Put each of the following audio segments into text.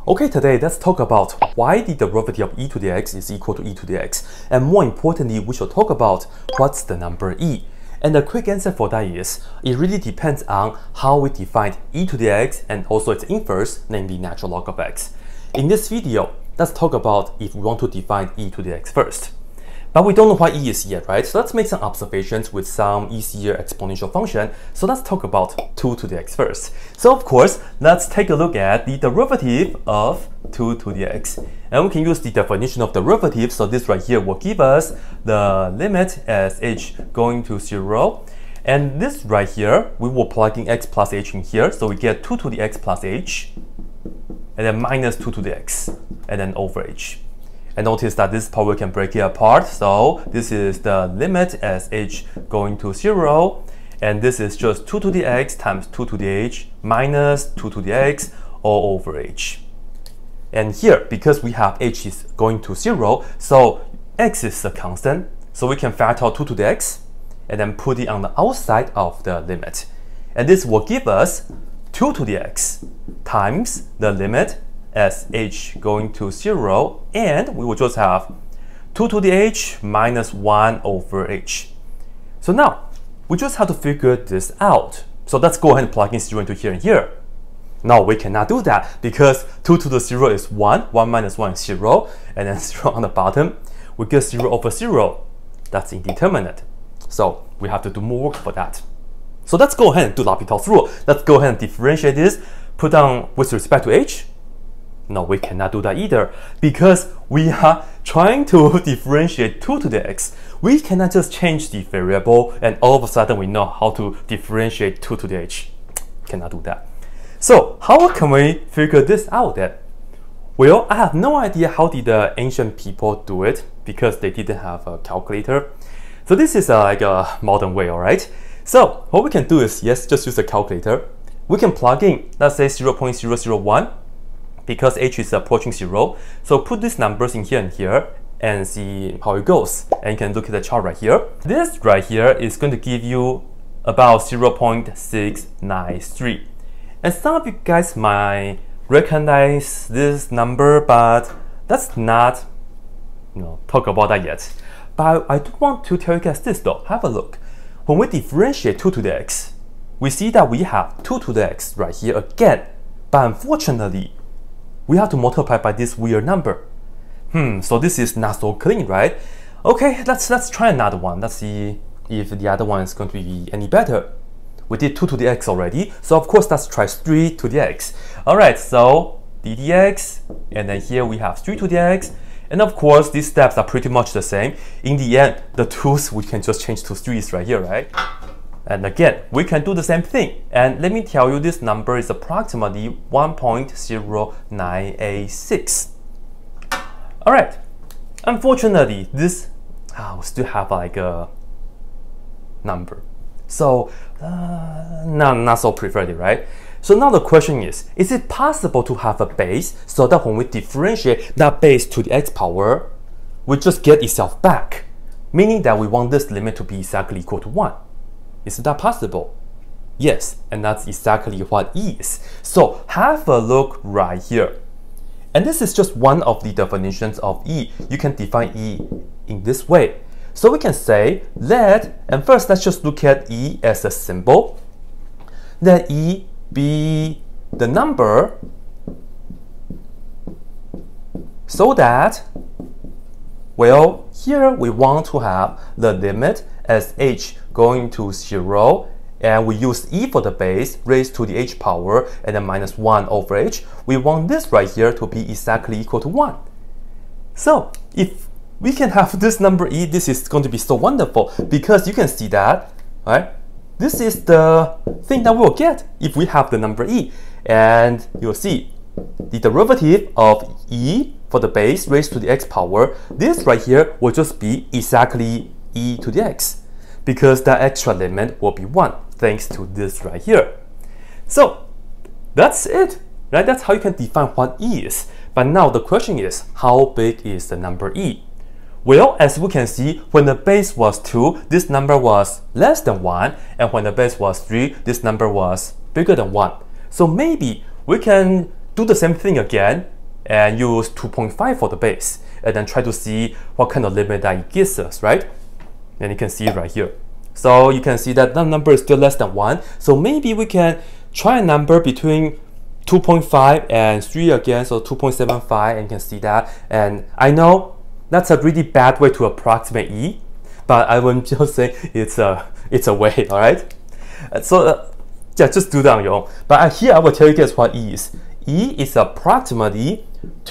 Okay, today let's talk about why the derivative of e to the x is equal to e to the x, and more importantly, we shall talk about what's the number e. And the quick answer for that is, it really depends on how we define e to the x and also its inverse, namely natural log of x. In this video, let's talk about if we want to define e to the x first. But we don't know what e is yet, right? So let's make some observations with some easier exponential function. So let's talk about 2 to the x first. So of course, let's take a look at the derivative of 2 to the x. And we can use the definition of derivative. So this right here will give us the limit as h going to 0. And this right here, we will plug in x plus h in here. So we get 2 to the x plus h, and then minus 2 to the x, and then over h. And notice that this part we can break it apart. So this is the limit as h going to 0. And this is just 2 to the x times 2 to the h minus 2 to the x all over h. And here, because we have h is going to 0, so x is a constant. So we can factor out 2 to the x and then put it on the outside of the limit. And this will give us 2 to the x times the limit as h going to 0, and we will just have 2 to the h minus 1 over h. So now, we just have to figure this out. So let's go ahead and plug in 0 into here and here. Now we cannot do that because 2 to the 0 is 1, 1 minus 1 is 0, and then 0 on the bottom. We get 0 over 0. That's indeterminate. So we have to do more work for that. So let's go ahead and do L'Hopital's rule. Let's go ahead and differentiate this, put down with respect to h. No, we cannot do that either because we are trying to differentiate 2 to the x. We cannot just change the variable and all of a sudden we know how to differentiate 2 to the h. Cannot do that. So how can we figure this out then? Well, I have no idea how did the ancient people do it because they didn't have a calculator. So this is like a modern way, alright? So what we can do is, yes, just use a calculator. We can plug in, let's say 0.001. because h is approaching 0. So put these numbers in here and here and see how it goes. And you can look at the chart right here. This right here is going to give you about 0.693. And some of you guys might recognize this number, but let's not talk about that yet. But I do want to tell you guys this though. Have a look. When we differentiate 2 to the x, we see that we have 2 to the x right here again. But unfortunately, we have to multiply by this weird number. So this is not so clean, right? Okay, let's try another one. Let's see if the other one is going to be any better. We did 2 to the x already, so of course let's try 3 to the x. Alright, so d dx, and then here we have 3 to the x, and of course these steps are pretty much the same. In the end, the 2's we can just change to 3's right here, right? And again, we can do the same thing. And let me tell you, this number is approximately 1.0986. Alright, unfortunately, this we still have like a number. So, not so preferred, right? So now the question is it possible to have a base so that when we differentiate that base to the x power, we just get itself back? Meaning that we want this limit to be exactly equal to 1. Is that possible? Yes, and that's exactly what e is. So have a look right here. And this is just one of the definitions of e. You can define e in this way. So we can say and first let's just look at e as a symbol. Let e be the number so that, well, here we want to have the limit as h going to 0, and we use e for the base raised to the h power and then minus 1 over h. We want this right here to be exactly equal to 1. So if we can have this number e, this is going to be so wonderful because you can see that, right? This is the thing that we'll get if we have the number e. And you'll see the derivative of e for the base raised to the x power, this right here will just be exactly e to the x, because that extra limit will be 1 thanks to this right here. So that's it, right? That's how you can define what e is. But now the question is, how big is the number e? Well, as we can see, when the base was 2, this number was less than 1, and when the base was 3, this number was bigger than 1. So maybe we can do the same thing again and use 2.5 for the base, and then try to see what kind of limit that it gives us, right? And you can see it right here. So you can see that the number is still less than 1. So maybe we can try a number between 2.5 and 3 again, so 2.75, and you can see that. And I know that's a really bad way to approximate E, but I will just say it's a way, all right? So yeah, just do that on your own. But here I will tell you guys what E is. E is approximately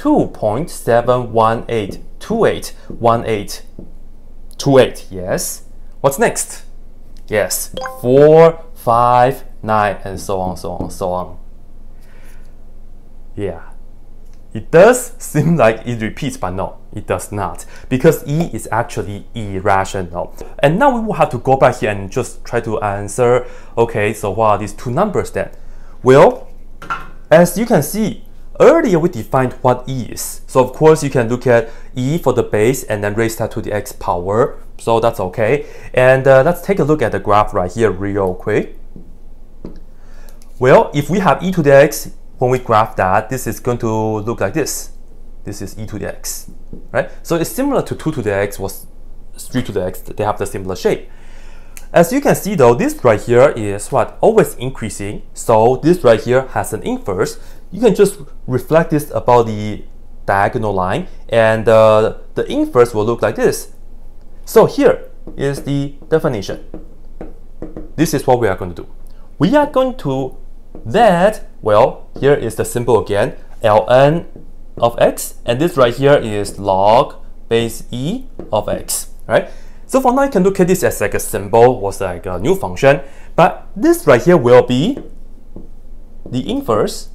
2.718281828. Yes. What's next? Yes, 4, 5, 9, and so on, so on, so on. Yeah. It does seem like it repeats, but no, it does not, because E is actually irrational. And now we will have to go back here and just try to answer, okay, so what are these two numbers then? Well, as you can see, earlier we defined what E is. So of course you can look at E for the base and then raise that to the x power. So that's okay. And let's take a look at the graph right here real quick. Well, if we have e to the x, when we graph that, this is going to look like this. This is e to the x, right? So it's similar to 2 to the x was 3 to the x. They have the similar shape. As you can see though, this right here is what? Always increasing. So this right here has an inverse. You can just reflect this about the diagonal line, and the inverse will look like this. So here is the definition. This is what we are going to do. We are going to let, well, here is the symbol again, ln of x, and this right here is log base e of x, right? So for now, you can look at this as like a symbol, was like a new function, but this right here will be the inverse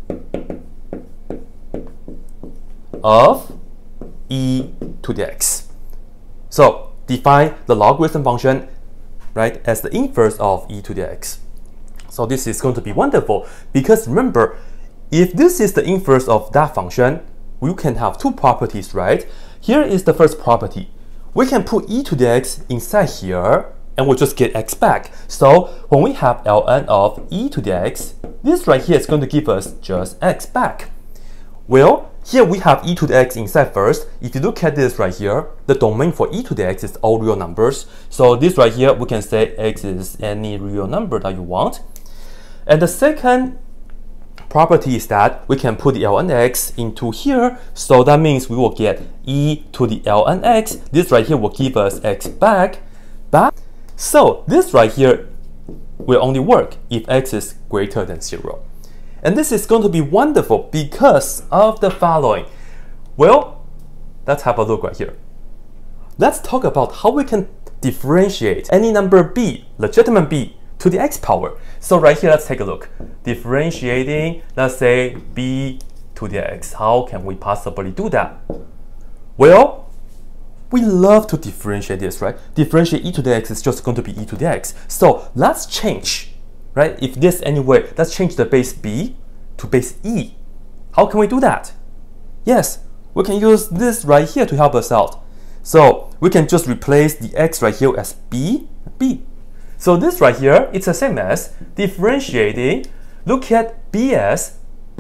of e to the x. So define the logarithm function, right, as the inverse of e to the x. So this is going to be wonderful, because remember, if this is the inverse of that function, we can have two properties, right? Here is the first property. We can put e to the x inside here, and we'll just get x back. So when we have ln of e to the x, this right here is going to give us just x back. Well, here we have e to the x inside first. If you look at this right here, the domain for e to the x is all real numbers. So this right here, we can say x is any real number that you want. And the second property is that we can put the ln x into here. So that means we will get e to the ln x. This right here will give us x back. So this right here will only work if x is greater than 0. And this is going to be wonderful because of the following. Well, let's have a look right here. Let's talk about how we can differentiate any number b, legitimate b, to the x power. So right here, let's take a look. Differentiating, let's say, b to the x. How can we possibly do that? Well, we love to differentiate this, right? Differentiate e to the x is just going to be e to the x. So let's change, right? If this anyway, let's change the base b to base e. How can we do that? Yes, we can use this right here to help us out. So we can just replace the x right here as b. So this right here, it's the same as differentiating. Look at b as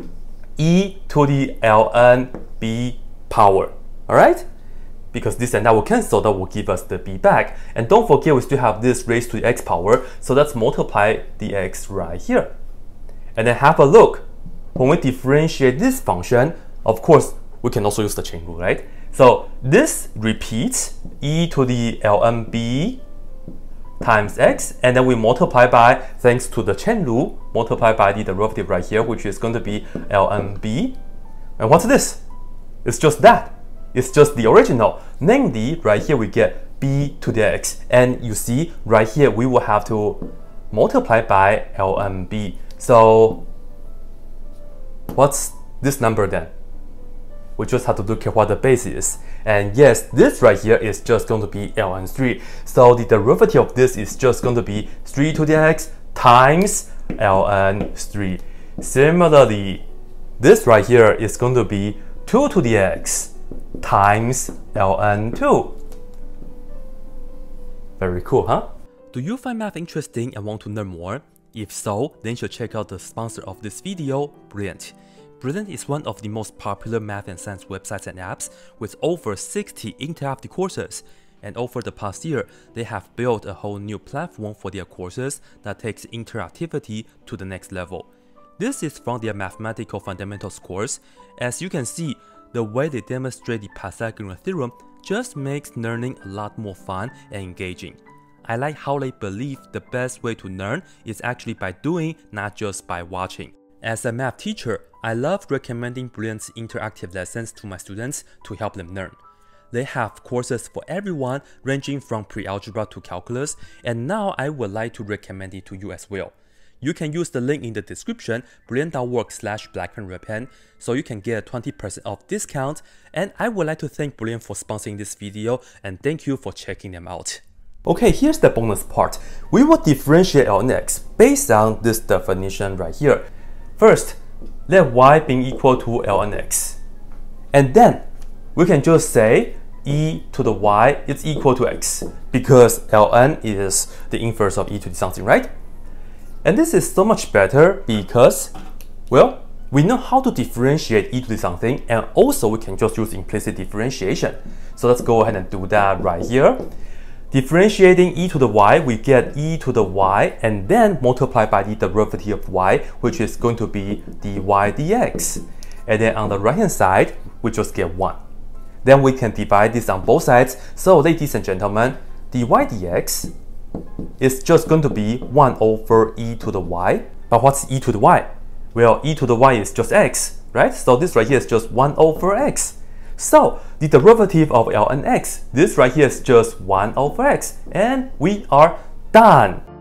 e to the ln b power, all right? Because this and that will cancel, that will give us the b back. And don't forget, we still have this raised to the x power, so let's multiply the x right here. And then have a look. When we differentiate this function, of course, we can also use the chain rule, right? So this repeats e to the ln b times x, and then we multiply by, thanks to the chain rule, multiply by the derivative right here, which is going to be ln b. And what's this? It's just that. It's just the original. Namely, right here we get b to the x. And you see, right here we will have to multiply by ln b. So what's this number then? We just have to look at what the base is. And yes, this right here is just going to be ln 3. So the derivative of this is just going to be 3 to the x times ln 3. Similarly, this right here is going to be 2 to the x times ln 2. Very cool, huh? Do you find math interesting and want to learn more? If so, then you should check out the sponsor of this video, Brilliant. Brilliant is one of the most popular math and science websites and apps with over 60 interactive courses. And over the past year, they have built a whole new platform for their courses that takes interactivity to the next level. This is from their Mathematical Fundamentals course. As you can see, the way they demonstrate the Pythagorean theorem just makes learning a lot more fun and engaging. I like how they believe the best way to learn is actually by doing, not just by watching. As a math teacher, I love recommending Brilliant's interactive lessons to my students to help them learn. They have courses for everyone ranging from pre-algebra to calculus, and now I would like to recommend it to you as well. You can use the link in the description, brilliant.work/blackpenredpen, so you can get a 20% off discount, and I would like to thank Brilliant for sponsoring this video, and thank you for checking them out. Okay, here's the bonus part. We will differentiate ln x based on this definition right here. First, let y being equal to ln x. And then, we can just say e to the y is equal to x, because ln is the inverse of e to the something, right? And this is so much better because, well, we know how to differentiate e to the something, and also we can just use implicit differentiation. So let's go ahead and do that right here. Differentiating e to the y, we get e to the y and then multiply by the derivative of y, which is going to be dy dx. And then on the right hand side, we just get 1. Then we can divide this on both sides. So ladies and gentlemen, dy dx is just going to be 1 over e to the y. But what's e to the y? Well, e to the y is just x, right? So this right here is just 1 over x. So the derivative of ln x, this right here is just 1 over x. And we are done.